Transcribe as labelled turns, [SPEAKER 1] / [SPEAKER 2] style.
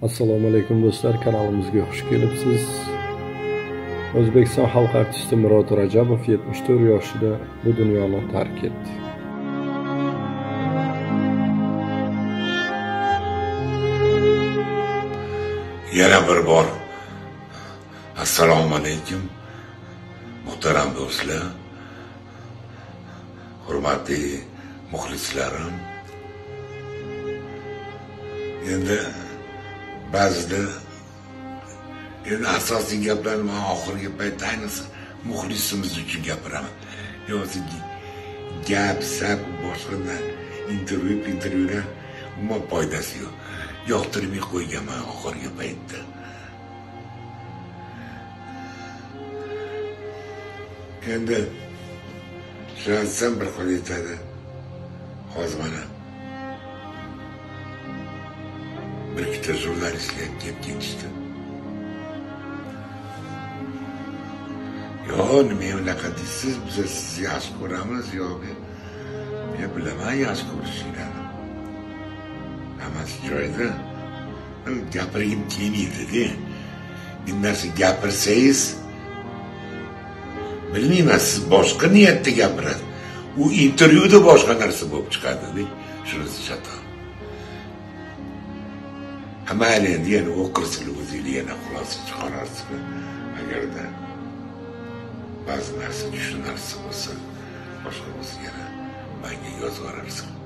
[SPEAKER 1] Assalomu alaykum do'stlar, kanalimizga xush kelibsiz. O'zbekiston xalq artisti Murod Rajabov 74 yoshida bu dunyoni tark etdi.
[SPEAKER 2] Yana bir bor assalomu alaykum muhtaram do'stlar, hurmatli muxlislarim. Endi ba'zida asosiy gaplarni men oxirgi paytda ayniqsa muxlisimiz uchun gapiraman. Yo'qsa gap, sap, boshqa intervyular umuman foydasi yo'q. Yoqtirmay qo'yganman oxirgi paytda. Endi shaxsan bir qo'l yetadi. Hozir mana bir ikkita jurnalistlar kelib ketishdi. Yo, nima unaqa deysiz, biz sizni yaxshi ko'ramiz yoki men bilaman yaxshi ko'rishinglarni. Hammasi joyida. Gapirgim kelmaydi-da. Bir narsa gapirsangiz, bilmayman, siz boshqa niyatda gapirasiz. U intervyuda boshqa narsa bo'lib chiqadi-da. Shunisi chatoq. Mayli endi yana o'qirsizlar, o'zinglar yana xulosa chiqararsizlar. Agarda ba'zi narsa tushunarsiz bo'lsa, boshqa bo'lsa yana menga yozib yuborarsiz.